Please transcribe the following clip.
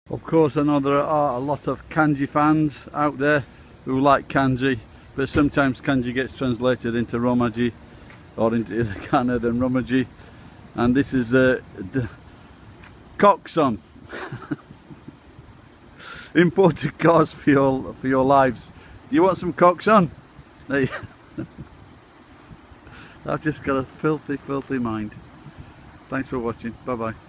Of course, I know there are a lot of kanji fans out there who like kanji, but sometimes kanji gets translated into romaji or into either kana than romaji, and this is the kokusan. Imported cause for your lives. Do you want some kokusan? Hey. I've just got a filthy mind. Thanks for watching. Bye bye.